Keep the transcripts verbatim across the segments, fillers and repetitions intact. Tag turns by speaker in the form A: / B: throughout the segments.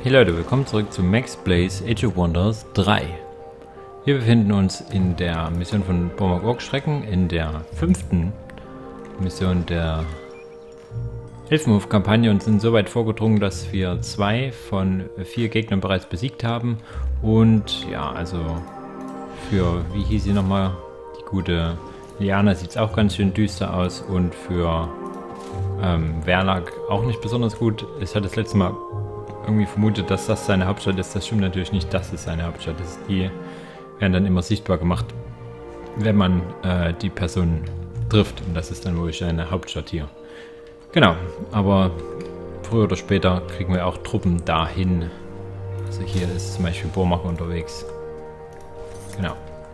A: Hey Leute, willkommen zurück zu Max Blaze Age of Wonders drei. Wir befinden uns in der Mission von Bormag-Ork-Schrecken, in der fünften Mission der Elfenhof-Kampagne und sind so weit vorgedrungen, dass wir zwei von vier Gegnern bereits besiegt haben. Und ja, also für, wie hieß sie nochmal, die gute Liana sieht es auch ganz schön düster aus und für ähm, Verlag auch nicht besonders gut. Ich hatte das letzte Mal irgendwie vermutet, dass das seine Hauptstadt ist. Das stimmt natürlich nicht, das ist seine Hauptstadt. Das ist die werden dann immer sichtbar gemacht, wenn man äh, die Person trifft. Und das ist dann wohl seine Hauptstadt hier. Genau, aber früher oder später kriegen wir auch Truppen dahin. Also hier ist zum Beispiel Bormag unterwegs. Genau.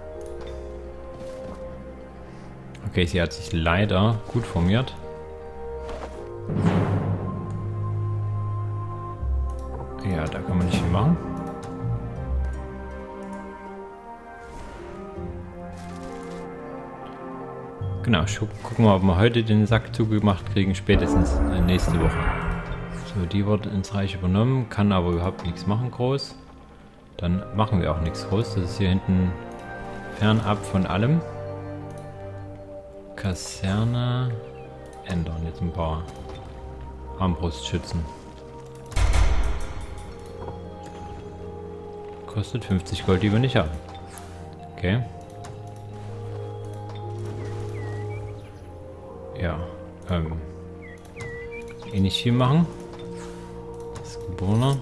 A: Okay, sie hat sich leider gut formiert. Ja, da kann man nicht viel machen. Genau, gucken wir mal, ob wir heute den Sack zugemacht kriegen, spätestens nächste Woche. So, die wird ins Reich übernommen, kann aber überhaupt nichts machen groß. Dann machen wir auch nichts groß. Das ist hier hinten fernab von allem. Kaserne ändern, jetzt ein paar Armbrustschützen. Kostet fünfzig Gold, die wir nicht haben. Okay. Ja, ähm. Eh nicht viel machen. Das ist Geborene.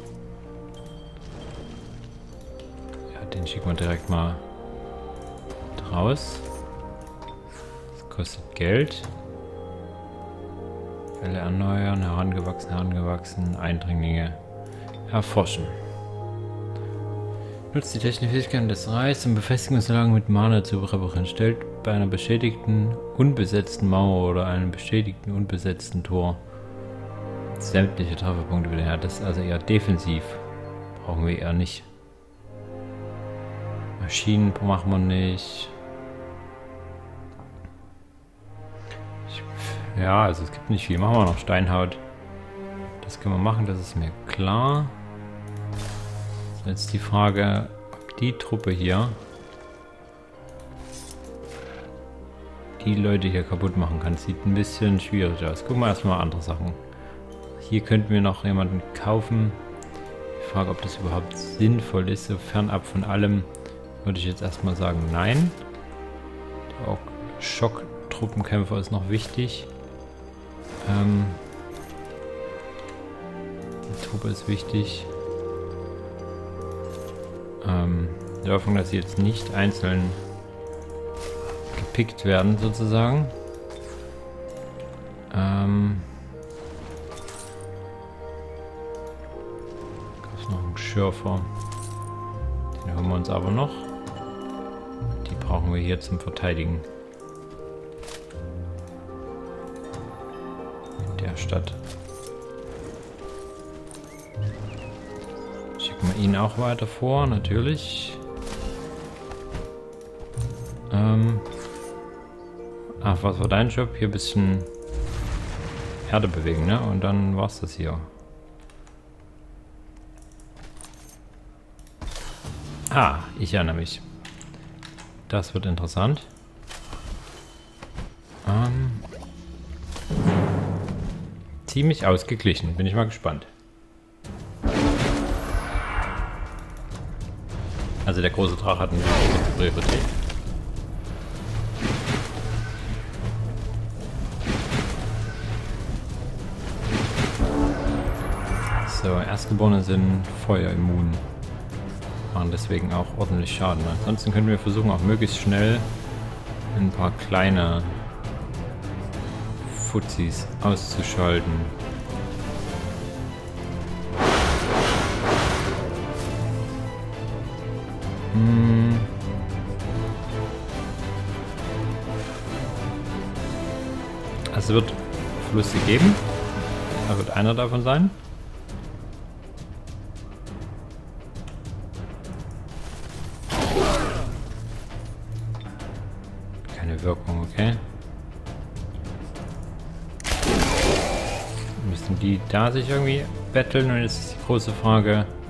A: Ja, den schicken wir direkt mal raus. Das kostet Geld. Fälle erneuern, herangewachsen, herangewachsen, Eindringlinge erforschen. Nutzt die technische Fähigkeiten des Reichs, um Befestigungsanlagen mit Mana zu reparieren. Stellt bei einer beschädigten, unbesetzten Mauer oder einem beschädigten, unbesetzten Tor sämtliche Trefferpunkte wieder her. Das ist also eher defensiv. Brauchen wir eher nicht. Maschinen machen wir nicht. Ich, ja, also es gibt nicht viel. Machen wir noch Steinhaut. Das können wir machen, das ist mir klar. Jetzt die Frage, ob die Truppe hier die Leute hier kaputt machen kann. Sieht ein bisschen schwierig aus. Gucken wir erstmal andere Sachen. Hier könnten wir noch jemanden kaufen. Die Frage, ob das überhaupt sinnvoll ist, so fernab von allem, würde ich jetzt erstmal sagen, nein. Auch Schocktruppenkämpfer ist noch wichtig. Ähm, die Truppe ist wichtig. Ähm, die Hoffnung, dass sie jetzt nicht einzeln gepickt werden, sozusagen. Ähm, Gab es noch einen Schürfer. Den holen wir uns aber noch. Die brauchen wir hier zum Verteidigen. In der Stadt. Schicken wir ihn auch weiter vor, natürlich. Ähm Ach, was war dein Job? Hier ein bisschen Erde bewegen, ne? Und dann war's das hier. Ah, ich erinnere mich. Das wird interessant. Ähm Ziemlich ausgeglichen, bin ich mal gespannt. Also der große Drache hat eine Priorität. So, Erstgeborene sind feuerimmun. Machen deswegen auch ordentlich Schaden. Ansonsten können wir versuchen, auch möglichst schnell ein paar kleine Fuzis auszuschalten. Hm. Also es wird Verluste geben. Da wird einer davon sein. Keine Wirkung, okay. Müssen die da sich irgendwie betteln? Und jetzt ist die große Frage,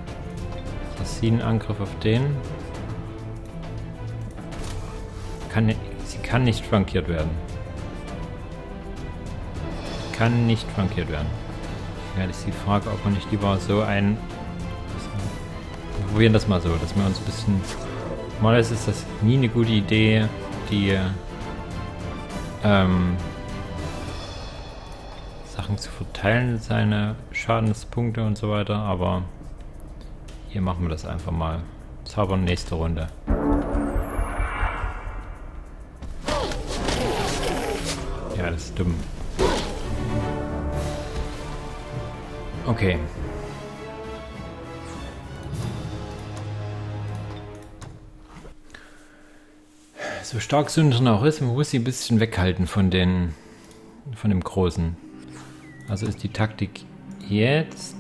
A: sie einen Angriff auf den. Kann, sie kann nicht flankiert werden. Kann nicht flankiert werden. Ja, das ist die Frage, ob man nicht lieber so ein... Wir probieren das mal so, dass wir uns ein bisschen... Normalerweise ist das nie eine gute Idee, die ähm, Sachen zu verteilen, seine Schadenspunkte und so weiter, aber hier machen wir das einfach mal. Zaubern nächste Runde. Ja, das ist dumm. Okay. So stark Sünden auch ist, man muss sie ein bisschen weghalten von den von dem Großen. Also ist die Taktik jetzt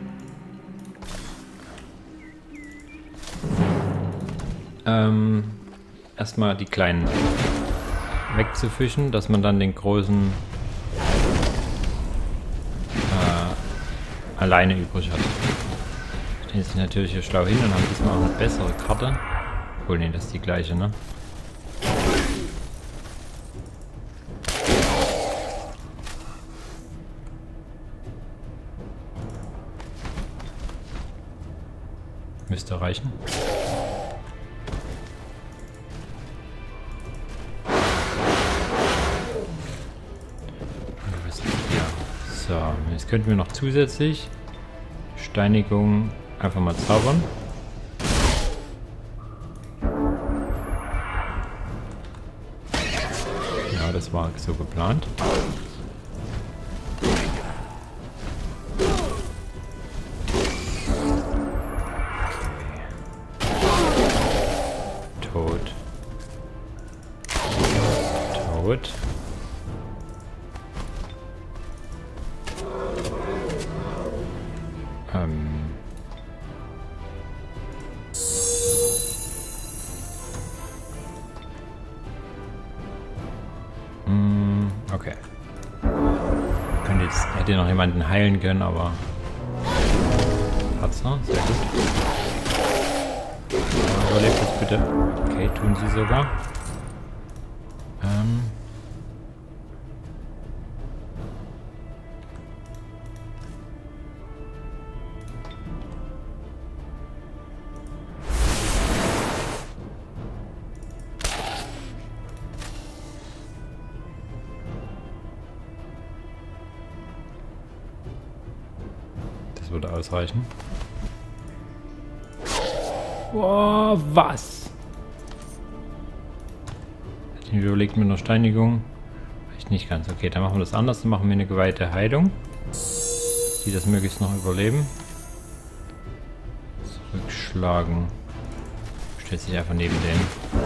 A: ähm, erstmal die Kleinen wegzufischen, dass man dann den Großen äh, alleine übrig hat. Stehen sich natürlich hier schlau hin und haben diesmal auch eine bessere Karte. Obwohl, nee, das ist die gleiche, ne? Müsste reichen. So, jetzt könnten wir noch zusätzlich Steinigung einfach mal zaubern. Ja, das war so geplant. Tot. Tot. Ähm. Mm, okay. Könnte jetzt, hätte noch jemanden heilen können, aber hat's noch, sehr gut. Überlebt das bitte. Okay, tun sie sogar. Ähm. Das würde ausreichen. Oh, was? Ich überlegt mit einer Steinigung. Vielleicht nicht ganz. Okay, dann machen wir das anders. Dann machen wir eine geweihte Heilung. Die das möglichst noch überleben. Zurückschlagen. Stellt sich einfach neben den.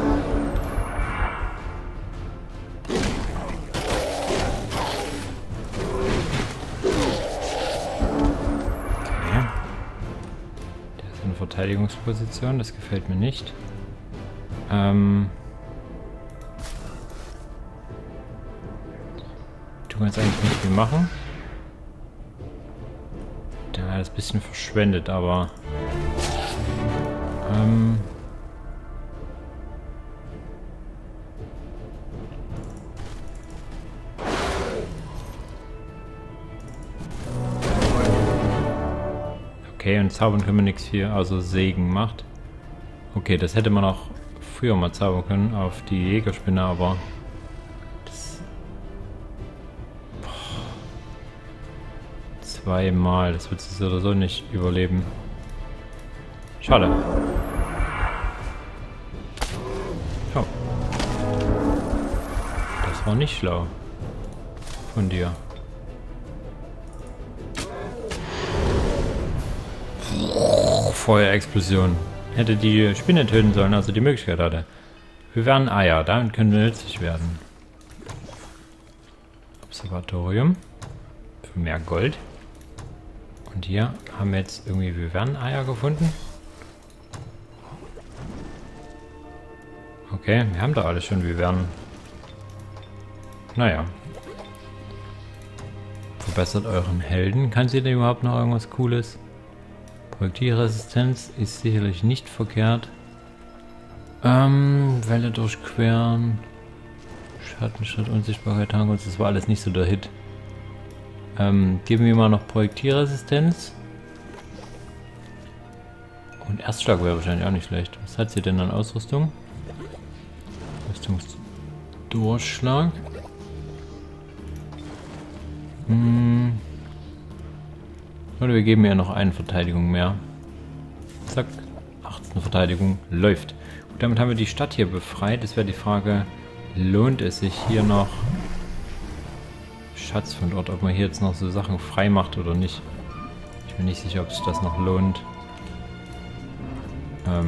A: Verteidigungsposition, das gefällt mir nicht. Ähm. Du kannst eigentlich nicht viel machen. Der hat das ein bisschen verschwendet, aber. Ähm. Okay, und zaubern können wir nichts hier, also Segen macht. Okay, das hätte man auch früher mal zaubern können auf die Jägerspinne, aber das boah, zweimal, das wird sie so oder so nicht überleben. Schade. Oh. Das war nicht schlau von dir. Feuerexplosion. Hätte die Spinne töten sollen, also die Möglichkeit hatte. Wir werden Eier, damit können wir nützlich werden. Observatorium. Für mehr Gold. Und hier haben wir jetzt irgendwie Vivern-Eier gefunden. Okay, wir haben da alles schon Vivern. Naja. Verbessert euren Helden. Kann sie denn überhaupt noch irgendwas Cooles? Projektilresistenz ist sicherlich nicht verkehrt. Ähm, Welle durchqueren. Schattenschritt, Unsichtbarkeit, Tankus, das war alles nicht so der Hit. Ähm, geben wir mal noch Projektilresistenz. Und Erstschlag wäre wahrscheinlich auch nicht schlecht. Was hat sie denn an Ausrüstung? Rüstungsdurchschlag. Hm. Oder wir geben ihr noch eine Verteidigung mehr. Zack. achtzehn Verteidigung. Läuft. Gut, damit haben wir die Stadt hier befreit. Das wäre die Frage, lohnt es sich hier noch Schatz von dort, ob man hier jetzt noch so Sachen frei macht oder nicht. Ich bin nicht sicher, ob sich das noch lohnt. Ähm...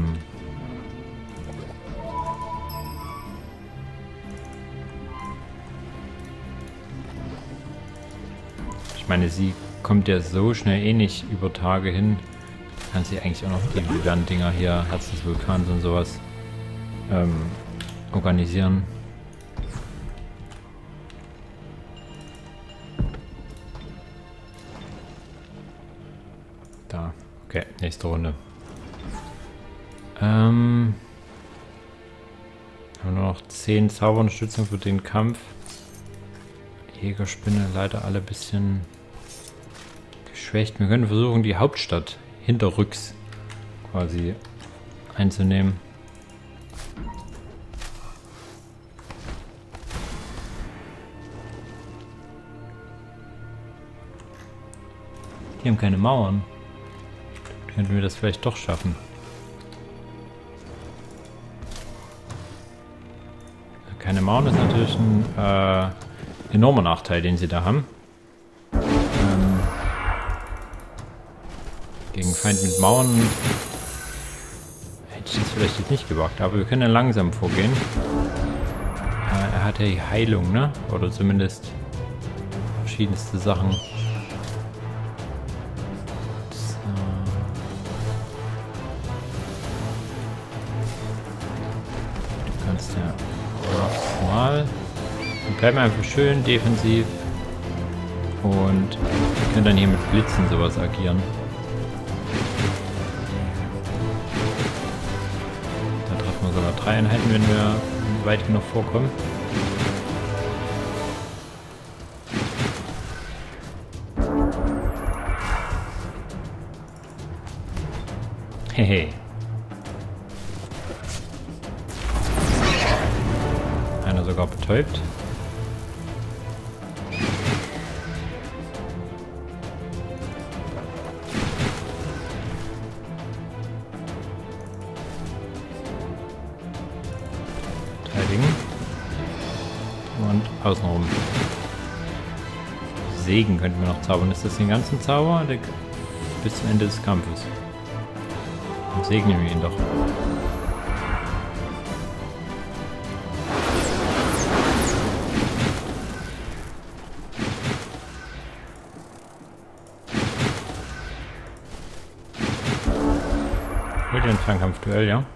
A: Ich meine, sie kommt ja so schnell eh nicht über Tage hin. Kann sie eigentlich auch noch die Vulkan-Dinger hier, Herz des Vulkans und sowas, ähm, organisieren. Da. Okay, nächste Runde. Ähm, haben nur noch zehn Zauberunterstützung für den Kampf. Jägerspinne leider alle ein bisschen geschwächt. Wir können versuchen, die Hauptstadt hinterrücks quasi einzunehmen. Die haben keine Mauern. Könnten wir das vielleicht doch schaffen. Keine Mauern ist natürlich ein äh, enormer Nachteil, den sie da haben. Ähm, gegen Feind mit Mauern hätte ich das vielleicht jetzt nicht gewagt, aber wir können ja langsam vorgehen. Äh, er hat ja die Heilung, ne? Oder zumindest verschiedenste Sachen. Wir bleiben einfach schön defensiv und können dann hier mit Blitzen sowas agieren. Da treffen wir sogar drei Einheiten, wenn wir weit genug vorkommen. Hehe. Einer sogar betäubt. Und außenrum. Segen könnten wir noch zaubern. Ist das den ganzen Zauber? Der bis zum Ende des Kampfes. Dann segnen wir ihn doch. Mit dem Fernkampfduell, ja?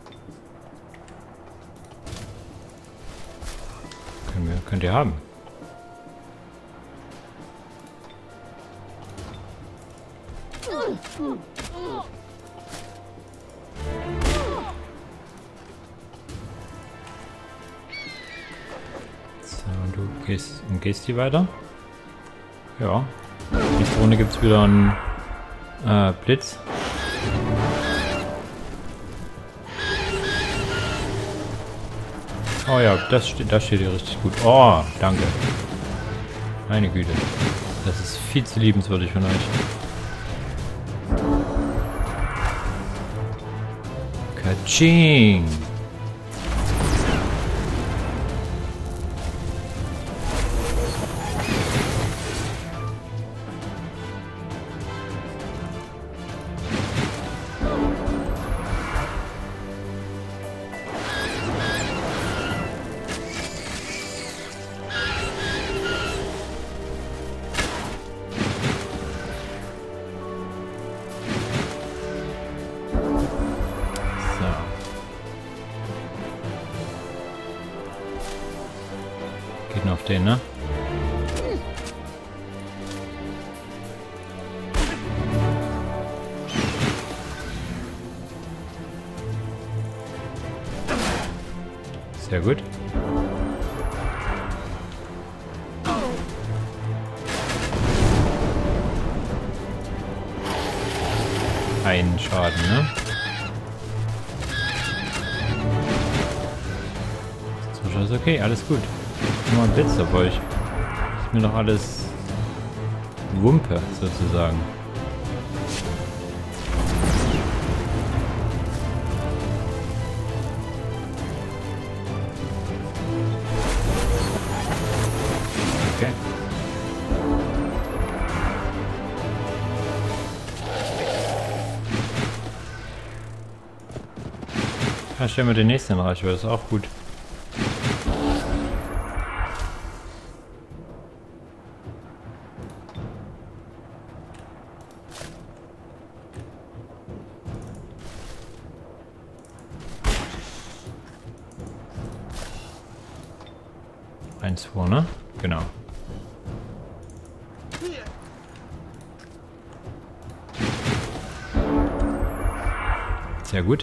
A: Könnt ihr haben. So, du gehst, umgehst die weiter. Ja. Nächste Runde gibt es wieder einen äh, Blitz. Oh ja, das steht, das steht hier richtig gut. Oh, danke. Meine Güte. Das ist viel zu liebenswürdig von euch. Katsching! Geht nur auf den, ne? Sehr gut. Ein Schaden, ne? So, ist okay, alles gut. Nur ein Blitz auf euch. Ist mir doch alles Wumpe, sozusagen. Okay. Ja, stellen wir den nächsten in Reichweite, das ist auch gut. eins vor, ne? Genau. Sehr gut.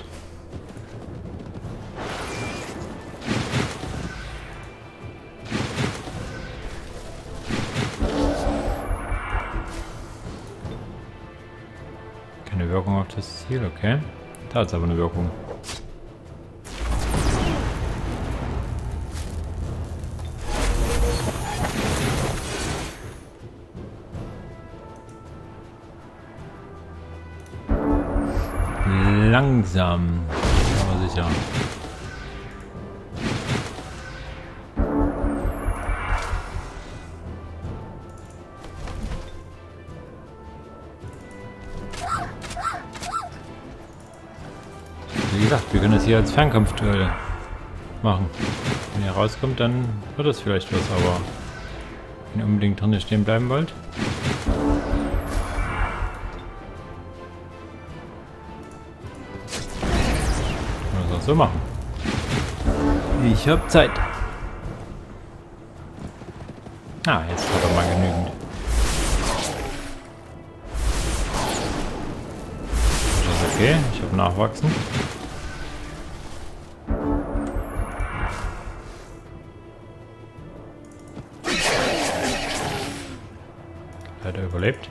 A: Keine Wirkung auf das Ziel, okay. Da hat es aber eine Wirkung. Langsam, aber sicher. Wie gesagt, wir können das hier als Fernkampfduell machen. Wenn ihr rauskommt, dann wird das vielleicht was, aber wenn ihr unbedingt drin stehen bleiben wollt. So machen. Ich hab Zeit. Ah, jetzt hat er mal genügend. Das ist okay, ich habe Nachwachsen. Hat er überlebt.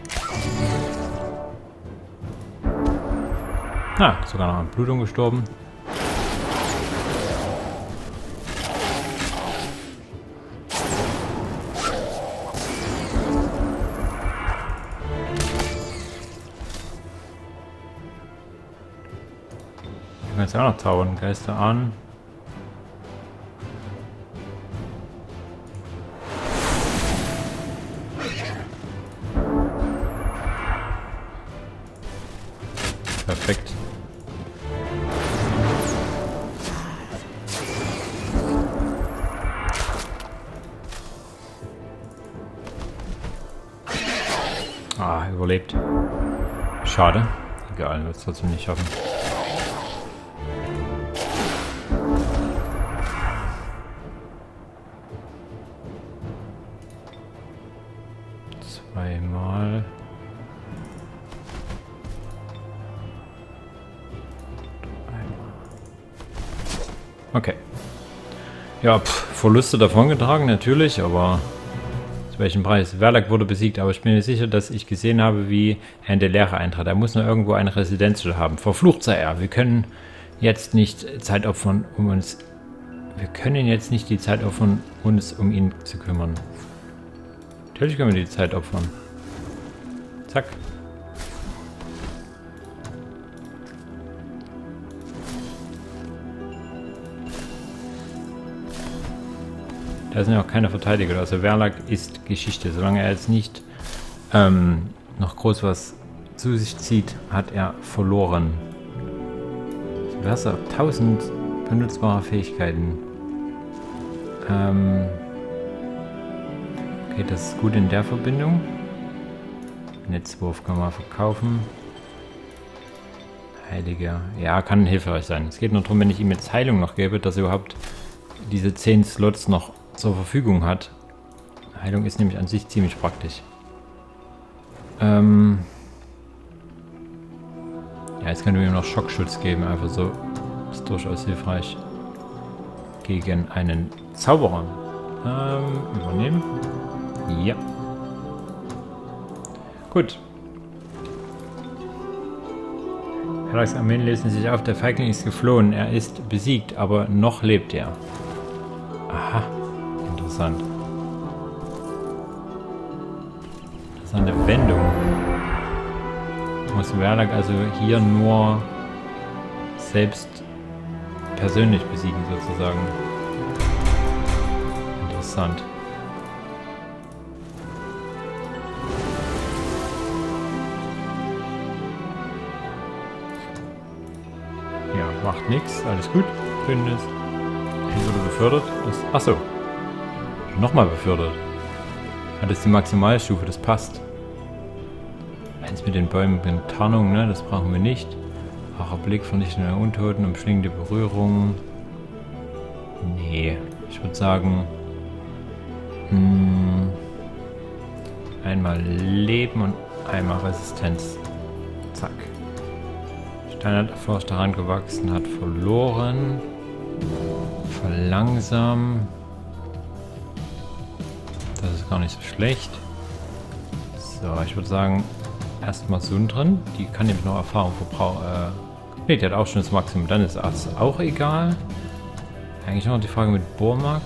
A: Ah, sogar noch an Blutung gestorben. Jetzt auch noch zaubern, Geister an. Perfekt. Ah, überlebt. Schade. Egal, wird es trotzdem nicht schaffen. Zweimal. Okay. Ja, pff, Verluste davongetragen natürlich, aber zu welchem Preis? Verlag wurde besiegt, aber ich bin mir sicher, dass ich gesehen habe, wie er in der Leere eintrat. Er muss nur irgendwo eine Residenz haben. Verflucht sei er. Wir können jetzt nicht Zeit opfern, um uns... Wir können jetzt nicht die Zeit opfern, uns um ihn zu kümmern. Natürlich können wir die Zeit opfern. Zack. Da sind ja auch keine Verteidiger. Also Verlag ist Geschichte. Solange er jetzt nicht ähm, noch groß was zu sich zieht, hat er verloren. Du hast ja tausend benutzbare Fähigkeiten. Ähm okay, das ist gut in der Verbindung. Netzwurf kann man verkaufen. Heiliger. Ja, kann hilfreich sein. Es geht nur darum, wenn ich ihm jetzt Heilung noch gebe, dass er überhaupt diese zehn Slots noch zur Verfügung hat. Heilung ist nämlich an sich ziemlich praktisch. Ähm ja, jetzt können wir ihm noch Schockschutz geben, einfach so. Ist durchaus hilfreich. gegen einen Zauberer. Ähm, übernehmen. Ja. Gut. Herax Armeen lösen sich auf, der Feigling ist geflohen. Er ist besiegt, aber noch lebt er. Aha. Interessant. Interessante Wendung. Muss Verlag also hier nur selbst persönlich besiegen, sozusagen. Interessant. Ja, macht nichts, alles gut. Bündnis. Er wurde befördert. Achso. Nochmal befördert. Hat es die Maximalstufe, das passt. Eins mit den Bäumen mit Tarnung, ne? Das brauchen wir nicht. Wacher Blick, vernichtende Untoten, umschlingende Berührung. Nee, ich würde sagen, mh, einmal Leben und einmal Resistenz. Zack. Stein hat Forst daran gewachsen, hat verloren. Verlangsamen. Das ist gar nicht so schlecht. So, ich würde sagen, erstmal Sundren. Die kann nämlich noch Erfahrung verbrauchen. Äh, ne, die hat auch schon das Maximum. Dann ist das auch egal. Eigentlich noch die Frage mit Bormak.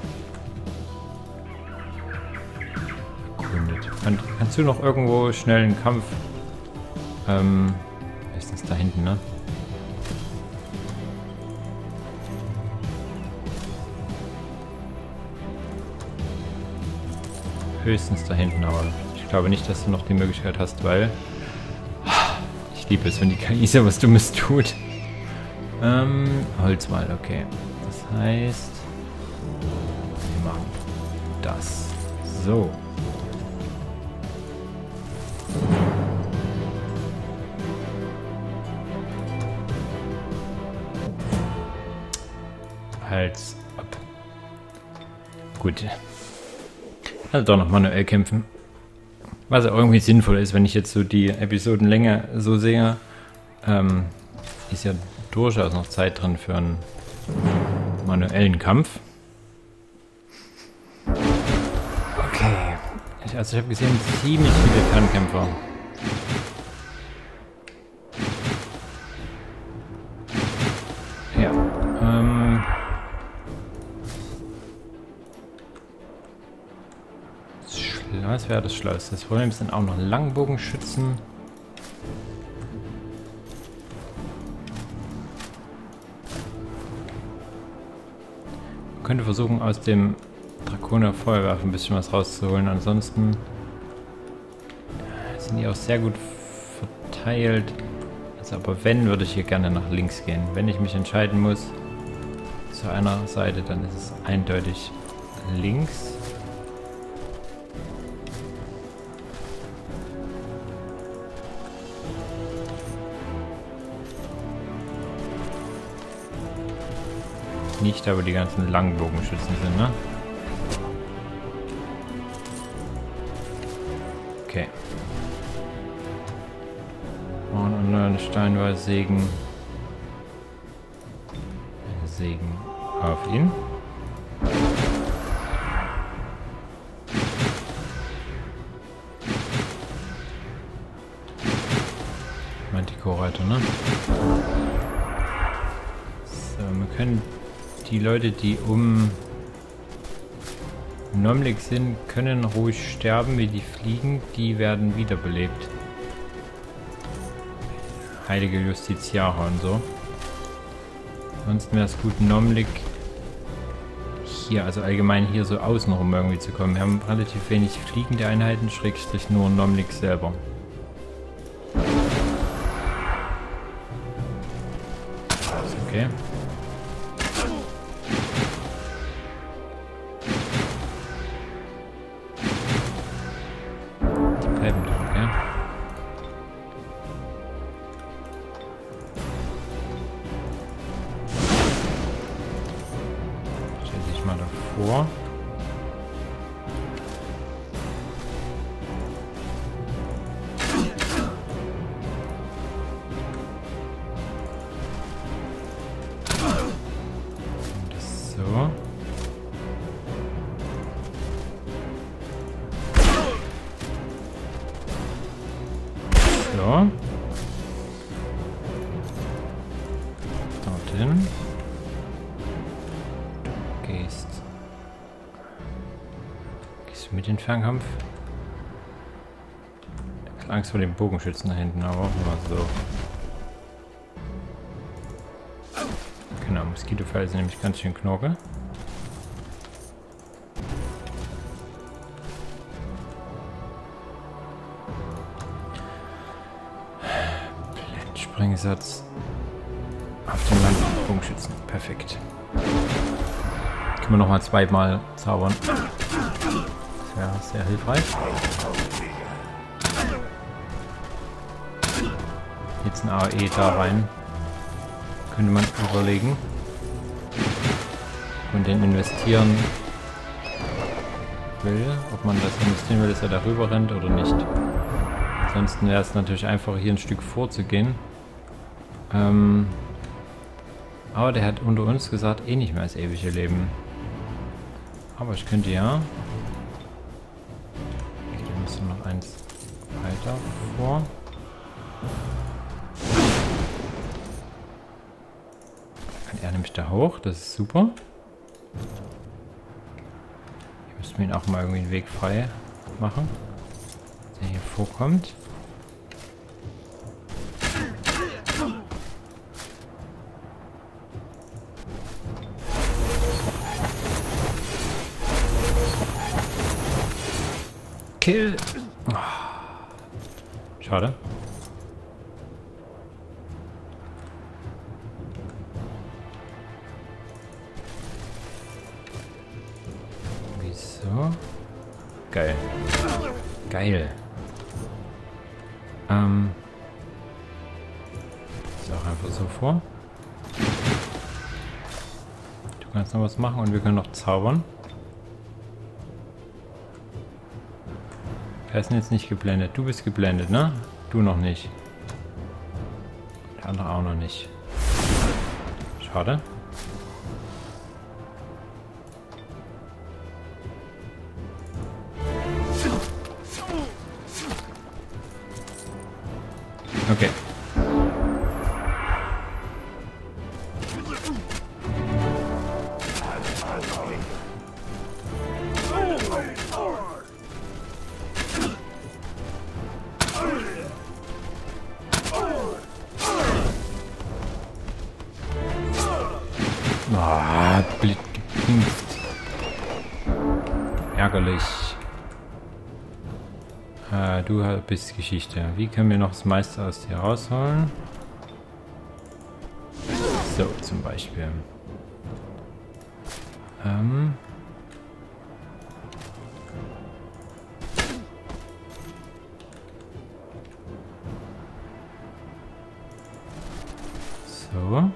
A: Erkundet. Kann, kannst du noch irgendwo schnell einen Kampf? Ähm, ist das da hinten, ne? Höchstens da hinten, aber ich glaube nicht, dass du noch die Möglichkeit hast, weil ich liebe es, wenn die K I so was Dummes tut. Ähm, Holzwall, okay. Das heißt, wir machen das. So. Hals ab. Gut. Also doch noch manuell kämpfen. Was ja irgendwie sinnvoll ist, wenn ich jetzt so die Episodenlänge so sehe. Ähm, ist ja durchaus noch Zeit drin für einen manuellen Kampf. Okay. Ich, also ich habe gesehen, ziemlich viele Fernkämpfer. Ja. Ähm... Was wäre das Schloss? Das Problem sind auch noch Langbogenschützen. Man könnte versuchen, aus dem Draconer Feuerwerfer ein bisschen was rauszuholen. Ansonsten sind die auch sehr gut verteilt. Also, aber wenn, würde ich hier gerne nach links gehen. Wenn ich mich entscheiden muss zu einer Seite, dann ist es eindeutig links. Nicht, aber die ganzen Langbogenschützen sind, ne? Okay. Und eine Steinwall-Segen. Ein Segen auf ihn. Manticore-Reiter, ne? So, wir können die Leute, die um Nomlik sind, können ruhig sterben, wie die fliegen. Die werden wiederbelebt. Heilige Justiziare und so. Ansonsten wäre es gut, Nomlik hier, also allgemein hier so außenrum irgendwie zu kommen. Wir haben relativ wenig fliegende Einheiten, schrägstrich nur Nomlik selber. Ist okay. Vor. Das so. So. Dorthin. Gehst. Gehst du mit in den Fernkampf? Ich hab Angst vor dem Bogenschützen da hinten, aber auch mal so. Genau, Moskitofälle sind nämlich ganz schön knorke. Springsatz auf den Landbogenschützen. Perfekt. Können wir nochmal zweimal zaubern. Das wäre sehr hilfreich. Jetzt ein A E da rein. Könnte man überlegen. Und den investieren will. Ob man das investieren will, dass er darüber rennt oder nicht. Ansonsten wäre es natürlich einfacher, hier ein Stück vorzugehen. Ähm, aber der hat unter uns gesagt, eh nicht mehr das ewige Leben. Aber ich könnte ja... Okay, da müsste noch eins weiter vor. Kann er nämlich da hoch, das ist super. Hier müssen wir ihn auch mal irgendwie einen Weg frei machen, dass er hier vorkommt. Kill! Oh. Schade. Wieso? Geil. Geil. Ähm. Ist auch einfach so vor. Du kannst noch was machen und wir können noch zaubern. Er ist jetzt nicht geblendet. Du bist geblendet, ne? Du noch nicht. Der andere auch noch nicht. Schade. Okay. Ah, blöd gepinkt. Ärgerlich. Äh, du bist Geschichte. Wie können wir noch das meiste aus dir rausholen? So, zum Beispiel. Ähm. So.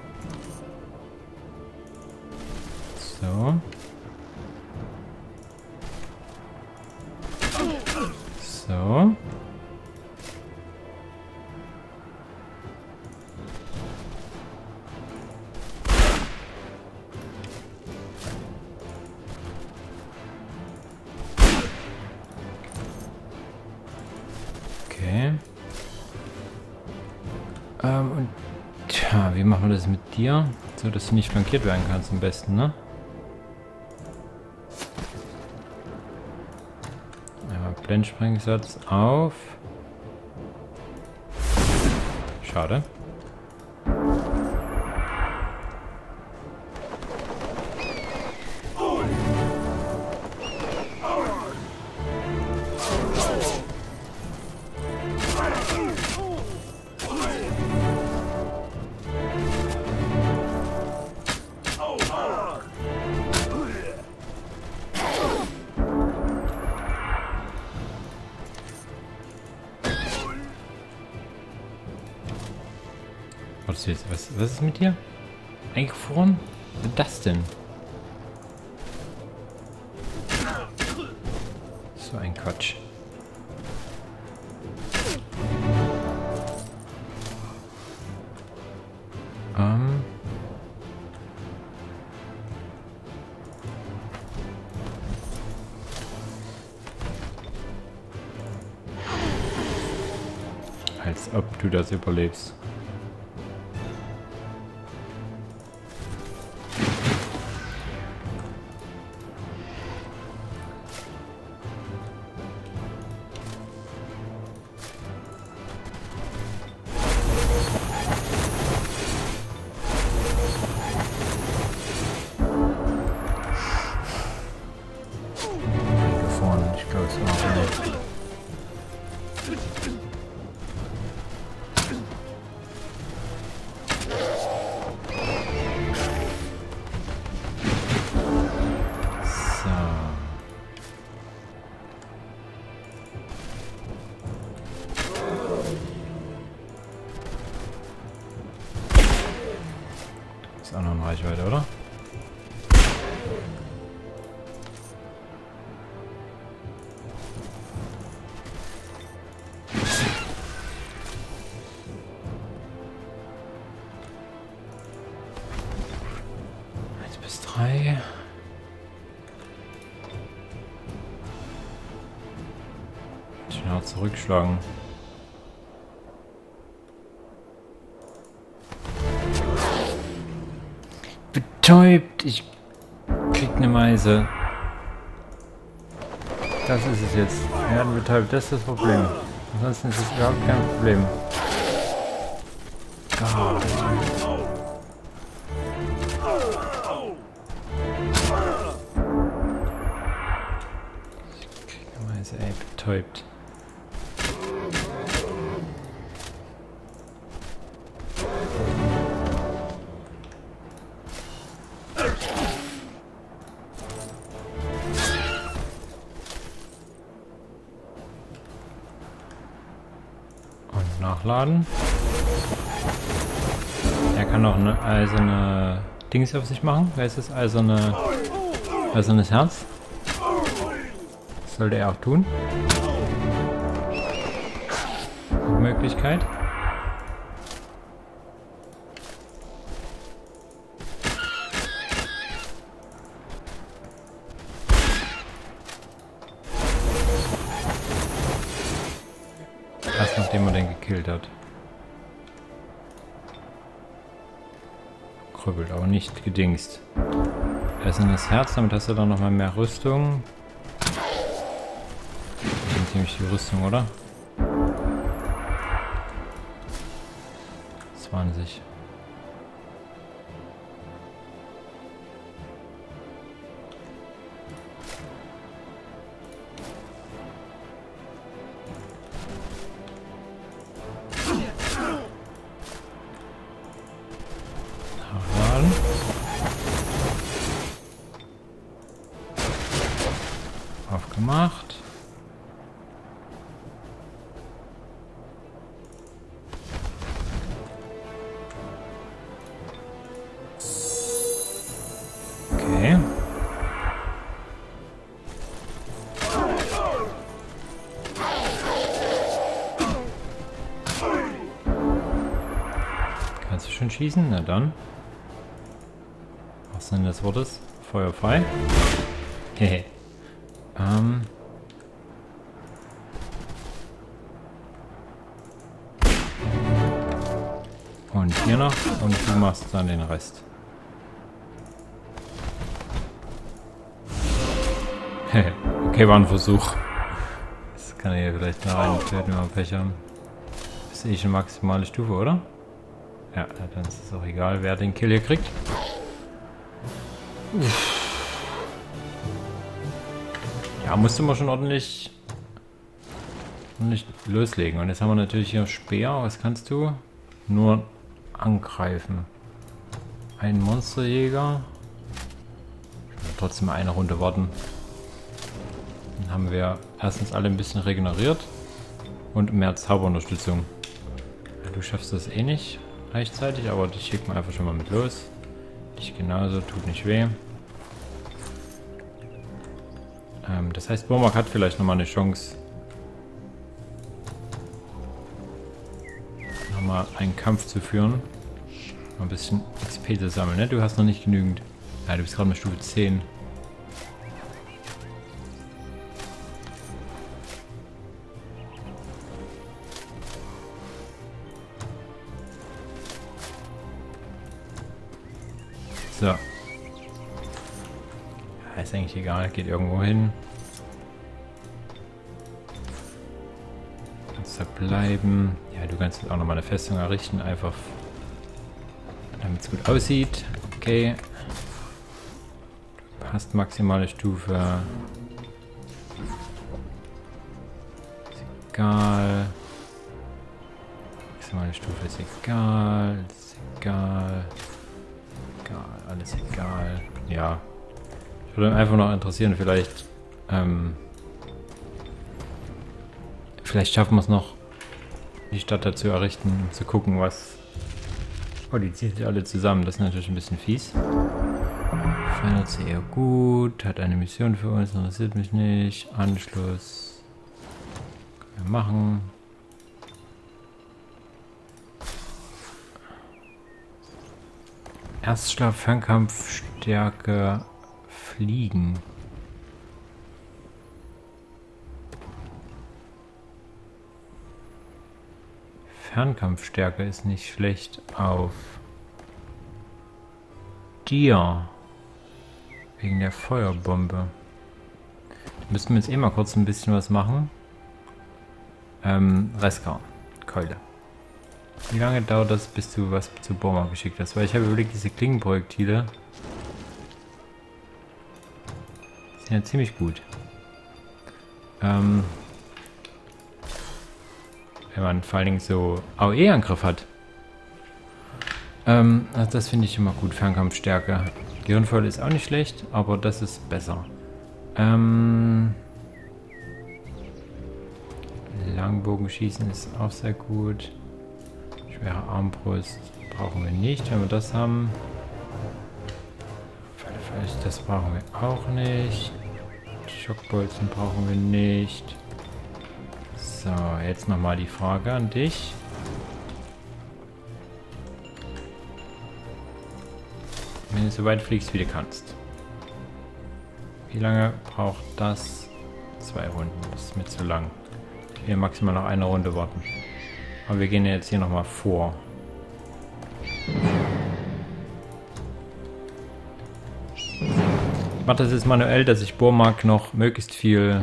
A: So. So. Okay. Ähm, und tja, wie machen wir das mit dir? So, dass du nicht flankiert werden kannst am besten, ne? Blendsprengsatz auf. Schade. Was ist, was, was ist mit dir? Eingefroren? Was ist das denn? So ein Quatsch. Ähm. ob du das überlebst.
B: Ich glaube, es war nicht.
A: Ist auch noch in Reichweite, oder? eins bis drei. Schnell zurückschlagen. Betäubt! Ich krieg eine Meise. Das ist es jetzt. Wir werden betäubt, das ist das Problem. Ansonsten ist es überhaupt kein Problem. Ah. Ich krieg eine Meise, ey, betäubt. Nachladen. Er kann auch eine eiserne Dings auf sich machen. Wer ist das? Eiserne, eisernes Herz. Das sollte er auch tun. Möglichkeit. Erst nachdem er den gekillt hat. Krüppelt, aber nicht gedingst. Er ist in das Herz, damit hast du dann nochmal mehr Rüstung. Das ist ziemlich die Rüstung, oder? zwanzig. Aufgemacht. Okay. Kannst du schon schießen? Na dann. Was denn des Wortes? Feuer frei. Hehe. Ähm. Und hier noch. Und du machst dann den Rest. Okay, war ein Versuch. Das kann er hier vielleicht noch einen töten, wenn wir Pech haben. Das ist eh schon maximale Stufe, oder? Ja, dann ist es auch egal, wer den Kill hier kriegt. Uff. Ja, musste man schon ordentlich, ordentlich loslegen. Und jetzt haben wir natürlich hier Speer. Was kannst du? Nur angreifen. Ein Monsterjäger. Trotzdem eine Runde warten. Dann haben wir erstens alle ein bisschen regeneriert. Und mehr Zauberunterstützung. Ja, du schaffst das eh nicht rechtzeitig, aber dich schickt man einfach schon mal mit los. Dich genauso, tut nicht weh. Ähm, das heißt, Burmak hat vielleicht nochmal eine Chance, nochmal einen Kampf zu führen. Mal ein bisschen X P zu sammeln, ne? Du hast noch nicht genügend. Ja, du bist gerade mit Stufe zehn. So. Ja, ist eigentlich egal, geht irgendwo hin. Kannst da bleiben. Ja, du kannst auch nochmal eine Festung errichten, einfach damit es gut aussieht. Okay. Du hast maximale Stufe. Ist egal. Maximale Stufe ist egal. Ist egal. Egal, alles egal. Ja. Ich würde mich einfach noch interessieren, vielleicht ähm, vielleicht schaffen wir es noch, die Stadt dazu errichten, um zu gucken, was... Oh, die zieht sich alle zusammen. Das ist natürlich ein bisschen fies. Verändert sie eher gut. Hat eine Mission für uns. Interessiert mich nicht. Anschluss. Können wir machen. Erstschlaf, Fernkampf, Stärke, Fliegen. Fernkampfstärke ist nicht schlecht auf dir. Wegen der Feuerbombe. Da müssten wir jetzt eh mal kurz ein bisschen was machen. Ähm, Reska, Keule. Wie lange dauert das, bis du was zu Borma geschickt hast? Weil ich habe überlegt, diese Klingenprojektile sind ja ziemlich gut. Ähm... Wenn man vor allen Dingen so A O E-Angriff hat. Ähm, also das finde ich immer gut, Fernkampfstärke. Gehirnvoll ist auch nicht schlecht, aber das ist besser. Ähm, Langbogenschießen ist auch sehr gut. Schwere Armbrust brauchen wir nicht, wenn wir das haben. Vielleicht das brauchen wir auch nicht. Schockbolzen brauchen wir nicht. So, jetzt nochmal die Frage an dich. Wenn du so weit fliegst, wie du kannst. Wie lange braucht das? Zwei Runden. Das ist mir zu lang. Ich will maximal noch eine Runde warten. Aber wir gehen jetzt hier nochmal vor. Ich mache das jetzt manuell, dass ich Bormark noch möglichst viel...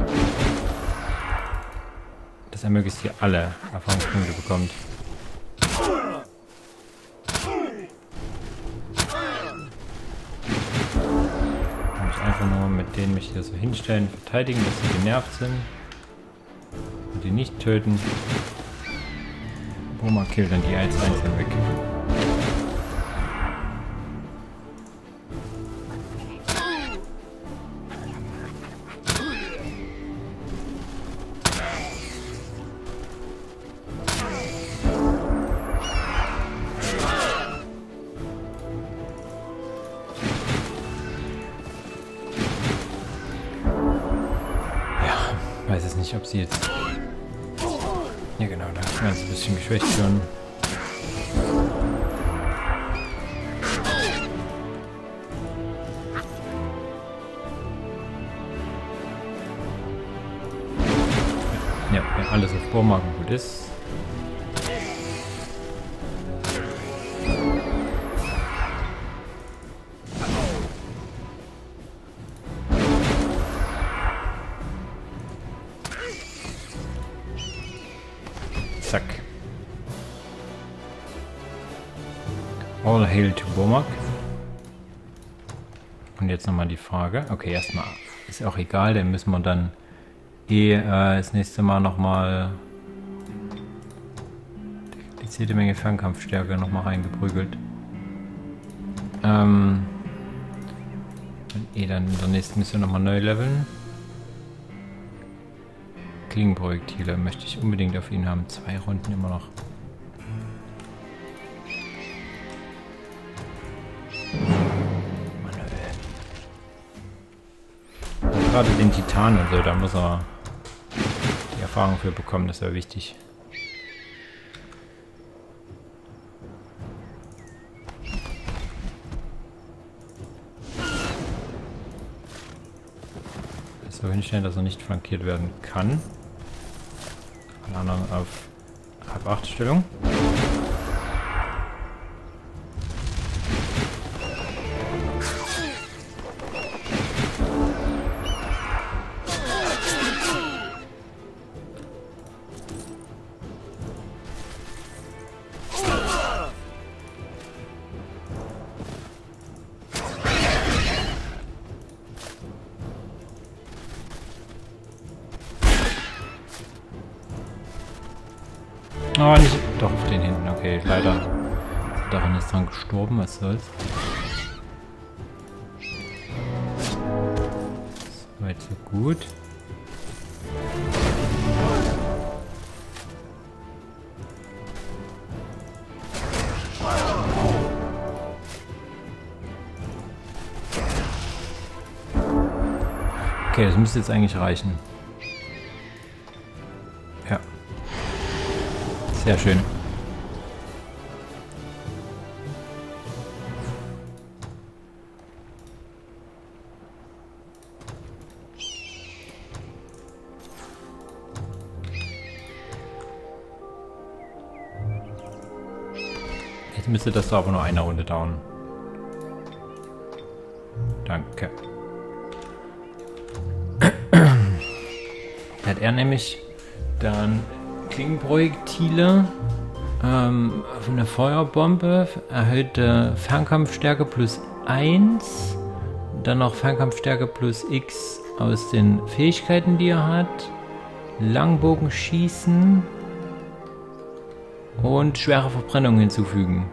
A: dass er möglichst hier alle Erfahrungspunkte bekommt. Und ich einfach nur mit denen mich hier so hinstellen, verteidigen, dass sie genervt sind. Und die nicht töten. Bormark killt dann die eins einzeln weg. Ich weiß es nicht, ob sie jetzt... Ja genau, da ist ganz ein bisschen geschwächt schon. Ja, wenn alles auf Bormark gut ist. Zack. All hail to Bormark. Und jetzt nochmal die Frage. Okay, erstmal ist auch egal, dann müssen wir dann eh äh, das nächste Mal nochmal die zählte Menge Fernkampfstärke nochmal reingeprügelt. Ähm, und eh dann in der nächsten Mission nochmal neu leveln. Klingenprojektile möchte ich unbedingt auf ihn haben. Zwei Runden immer noch. Manuell. Und gerade den Titan und so, da muss er die Erfahrung für bekommen, das ist ja wichtig. So hinstellen, dass er nicht flankiert werden kann. Alle anderen auf halb acht Stellung. Oh, nicht. Doch, auf den hinten. Okay, leider. Daran ist dran gestorben. Was soll's. So weit, so gut. Okay, das müsste jetzt eigentlich reichen. Ja. Sehr schön. Jetzt müsste das aber nur eine Runde dauern. Danke. Hat er nämlich dann Klingenprojektile, ähm, eine Feuerbombe, erhöhte Fernkampfstärke plus eins, dann noch Fernkampfstärke plus X aus den Fähigkeiten, die er hat, Langbogenschießen und schwere Verbrennung hinzufügen.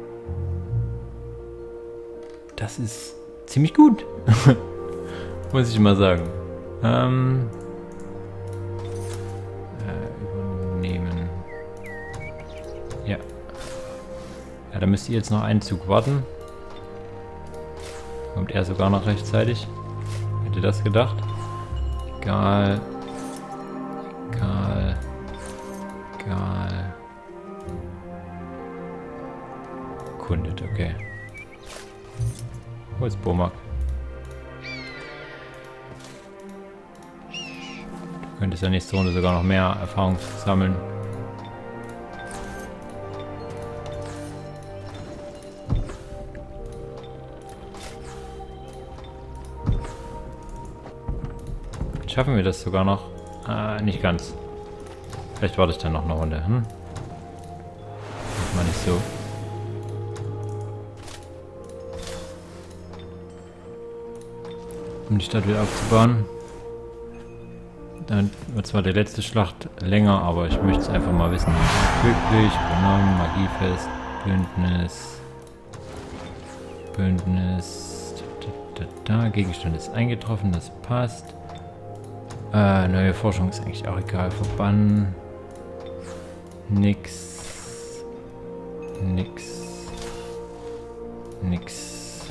A: Das ist ziemlich gut, muss ich mal sagen. Ähm, Ja. Ja, da müsst ihr jetzt noch einen Zug warten. Kommt er sogar noch rechtzeitig. Hätte das gedacht. Egal. Egal. Egal. Kundet, okay. Wo ist Bomak? Du könntest ja nächste Runde sogar noch mehr Erfahrung sammeln. Schaffen wir das sogar noch? Äh, nicht ganz. Vielleicht warte ich dann noch eine Runde. Hm? Mach mal nicht so. Um die Stadt wieder aufzubauen. Dann wird zwar die letzte Schlacht länger, aber ich möchte es einfach mal wissen. Glücklich, übernommen, Magiefest, Bündnis. Bündnis. Da, da, da. Gegenstand ist eingetroffen, das passt. Äh, neue Forschung ist eigentlich auch egal. Verbannen. Nix. Nix. Nix.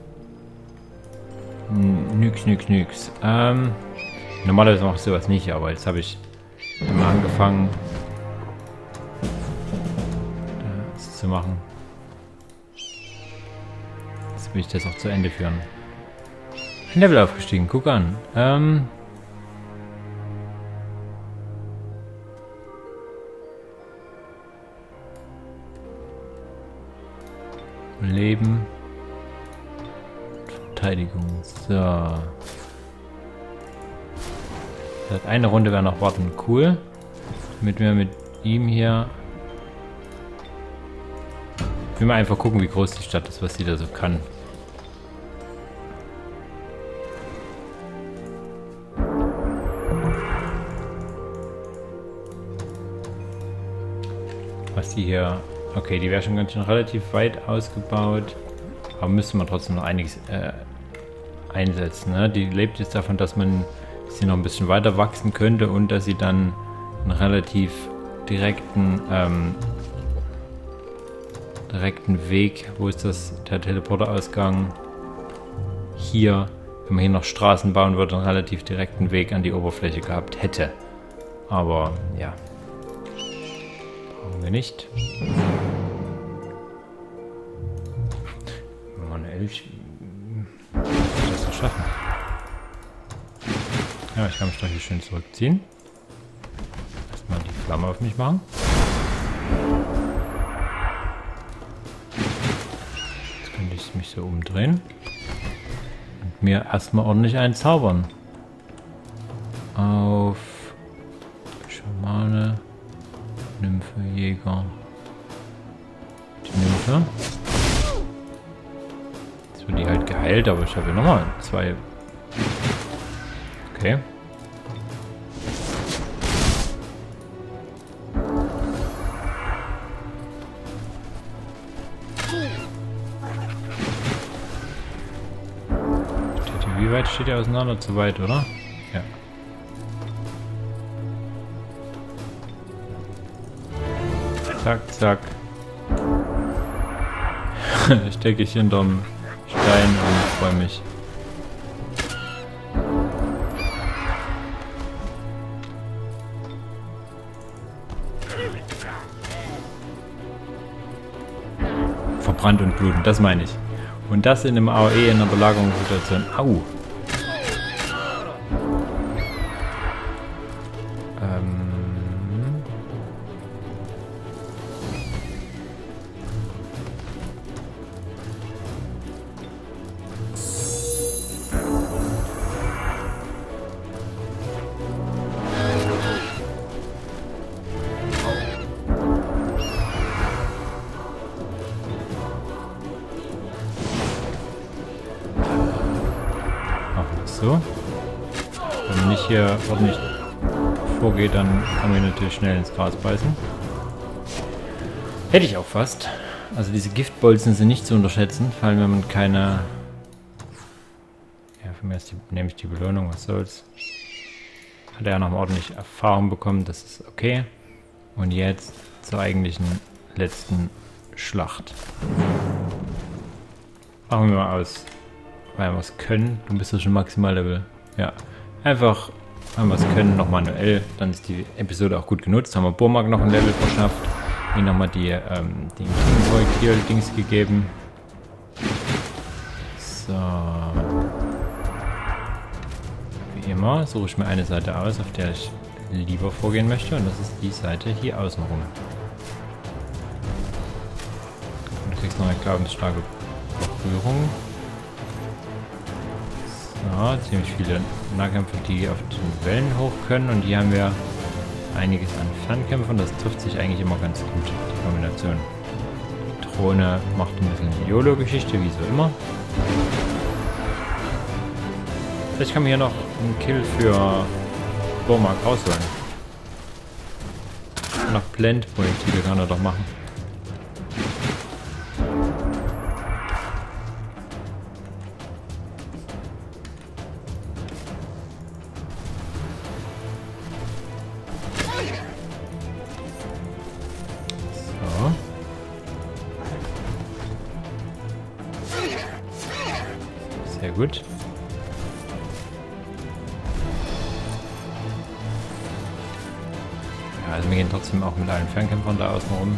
A: Nix, nix, nix. Ähm, normalerweise mache ich sowas nicht, aber jetzt habe ich immer angefangen, das zu machen. Jetzt will ich das auch zu Ende führen. Level aufgestiegen, guck an. Ähm, Leben. Verteidigung. So. Das eine Runde wäre noch warten. Cool. Damit wir mit ihm hier. Ich will mal einfach gucken, wie groß die Stadt ist, was sie da so kann. Was die hier. Okay, die wäre schon ganz schön relativ weit ausgebaut. Aber müsste man trotzdem noch einiges äh, einsetzen. Ne? Die lebt jetzt davon, dass man sie noch ein bisschen weiter wachsen könnte und dass sie dann einen relativ direkten ähm, direkten Weg, wo ist das, der Teleporterausgang? Hier, wenn man hier noch Straßen bauen würde, einen relativ direkten Weg an die Oberfläche gehabt hätte. Aber ja, brauchen wir nicht. Manuell, ich das doch schaffen. Ja, ich kann mich doch hier schön zurückziehen. Erstmal die Flamme auf mich machen. Jetzt könnte ich mich so umdrehen und mir erstmal ordentlich einzaubern. Auf Schamane, Nymphe, Jäger. Die Nymphe. Jetzt wird die halt geheilt, aber ich habe ja nochmal zwei. Okay. Steht hier, wie weit steht ihr auseinander? Zu weit, oder? Ja. Zack, zack. Stecke ich hinterm Stein und freue mich. Verbrannt und bluten, das meine ich. Und das in einem A O E in einer Belagerungssituation. Au! Ähm. So. Wenn man nicht hier ordentlich vorgeht, dann kann man natürlich schnell ins Gras beißen. Hätte ich auch fast. Also diese Giftbolzen sind nicht zu unterschätzen, vor allem wenn man keine... Ja, für mich ist die, nehme ich die Belohnung, was soll's. Hat er ja noch mal ordentlich Erfahrung bekommen, das ist okay. Und jetzt zur eigentlichen letzten Schlacht. Machen wir mal aus. Weil wir es können. Du bist ja schon Maximallevel. Ja. Einfach, weil wir es können, noch manuell. Dann ist die Episode auch gut genutzt. Haben wir Burmark noch ein Level verschafft. Ihm nochmal die, ähm, den King-Boy-Kill-Dings gegeben. So. Wie immer suche ich mir eine Seite aus, auf der ich lieber vorgehen möchte. Und das ist die Seite hier außenrum. Und du kriegst noch eine glaubensstarke Berührung. Ja, ziemlich viele Nahkämpfer, die auf den Wellen hoch können, und hier haben wir einiges an Fernkämpfern. Das trifft sich eigentlich immer ganz gut, die Kombination. Die Drohne macht ein bisschen die YOLO-Geschichte, wie so immer. Vielleicht kann man hier noch einen Kill für Burmark rausholen. Noch Blendprojektive kann er doch machen. Sehr gut. Ja, also wir gehen trotzdem auch mit allen Fernkämpfern da außen rum.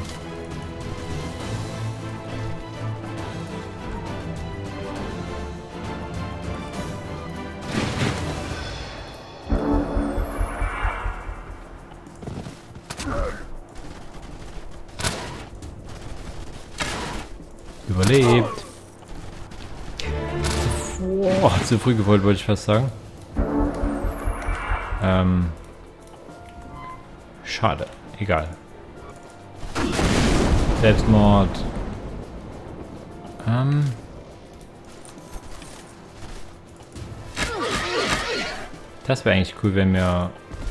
A: Überlebt. Oh, zu früh gewollt, wollte ich fast sagen. Ähm. Schade. Egal. Selbstmord. Ähm. Das wäre eigentlich cool, wenn wir...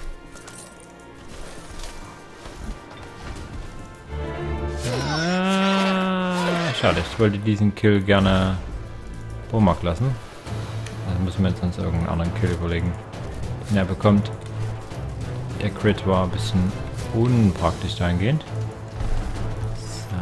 A: Ah, schade, ich wollte diesen Kill gerne Burmark lassen. Also müssen wir jetzt uns irgendeinen anderen Kill überlegen, den er bekommt. Der Crit war ein bisschen unpraktisch dahingehend. So.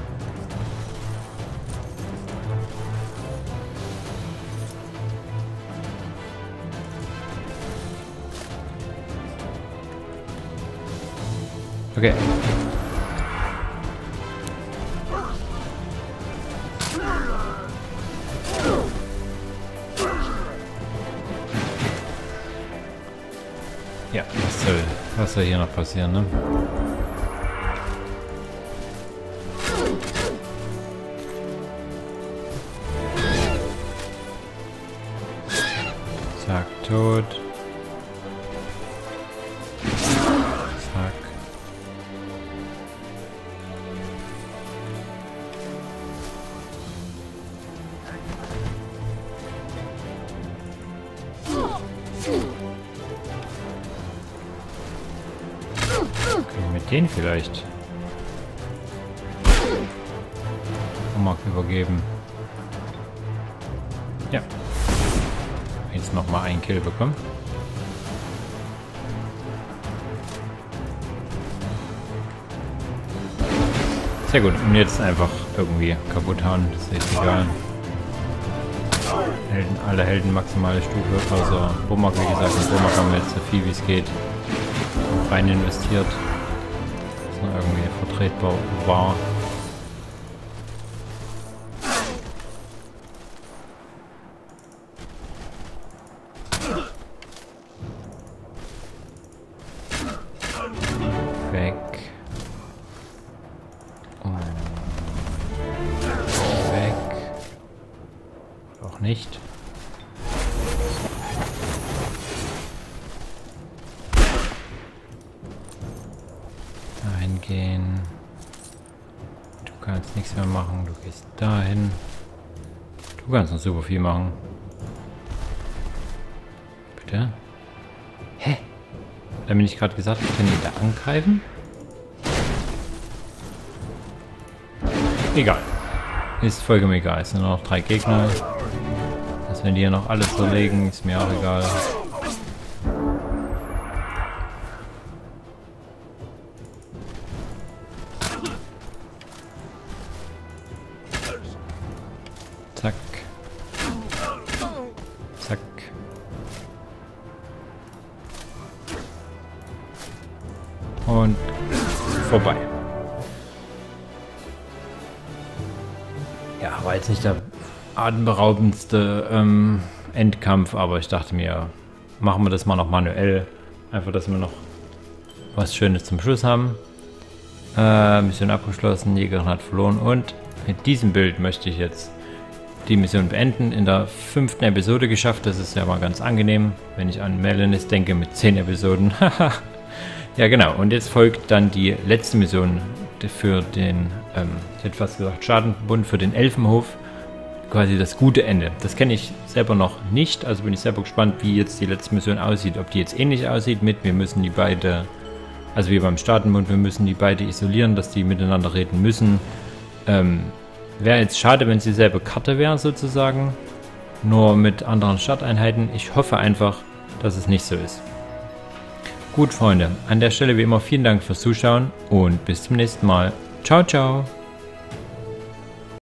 A: Okay. Ja, was soll, was soll hier noch passieren, ne? Zack, tot. Zack. Können wir mit denen vielleicht? Umak übergeben. Ja. Jetzt nochmal einen Kill bekommen. Sehr gut. Und jetzt einfach irgendwie kaputt hauen. Das ist egal. Helden, alle Helden maximale Stufe. Also Umak, wie gesagt, in Umak haben wir jetzt so viel wie es geht rein investiert. Das noch irgendwie vertretbar war. Weg. Und weg. Auch nicht. Dahin gehen. Du kannst nichts mehr machen. Du gehst dahin. Du kannst noch super viel machen. Bitte? Hä? Hat er mir nicht gerade gesagt, wir können ihn da angreifen? Egal. Ist vollkommen egal. Es sind nur noch drei Gegner. Dass wir die hier noch alles zerlegen, ist mir auch egal. Zack. Zack. Und vorbei. Ja, war jetzt nicht der atemberaubendste ähm, Endkampf, aber ich dachte mir, machen wir das mal noch manuell. Einfach, dass wir noch was Schönes zum Schluss haben. Äh, Mission abgeschlossen, Jägerin hat verloren und mit diesem Bild möchte ich jetzt die Mission beenden. In der fünften Episode geschafft, das ist ja mal ganz angenehm, wenn ich an Melanis denke mit zehn Episoden. Ja genau, und jetzt folgt dann die letzte Mission für den, ähm, ich hätte fast gesagt Schadenbund, für den Elfenhof. Quasi das gute Ende. Das kenne ich selber noch nicht, also bin ich selber gespannt, wie jetzt die letzte Mission aussieht. Ob die jetzt ähnlich aussieht mit, wir müssen die beide, also wie beim Staatenbund, wir müssen die beide isolieren, dass die miteinander reden müssen. Ähm, wäre jetzt schade, wenn sie dieselbe Karte wäre sozusagen, nur mit anderen Starteinheiten. Ich hoffe einfach, dass es nicht so ist. Gut, Freunde, an der Stelle wie immer vielen Dank fürs Zuschauen und bis zum nächsten Mal. Ciao, ciao!